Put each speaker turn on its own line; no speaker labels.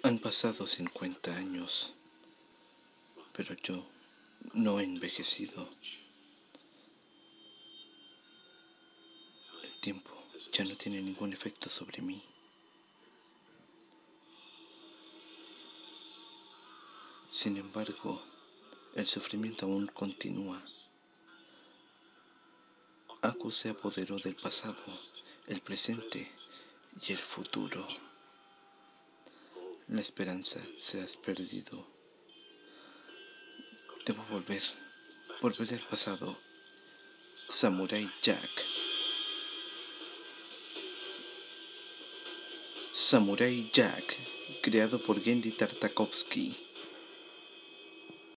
Han pasado 50 años, pero yo no he envejecido. El tiempo ya no tiene ningún efecto sobre mí. Sin embargo, el sufrimiento aún continúa. Aku se apoderó del pasado, el presente y el futuro. La esperanza se ha perdido. Debo volver al pasado. Samurai Jack. Samurai Jack, creado por Genndy Tartakovsky.